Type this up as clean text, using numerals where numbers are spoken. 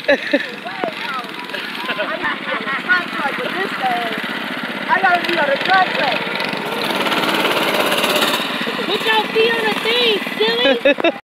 contract with this thing. I gotta be on the contract. Put your feet on the thing, silly!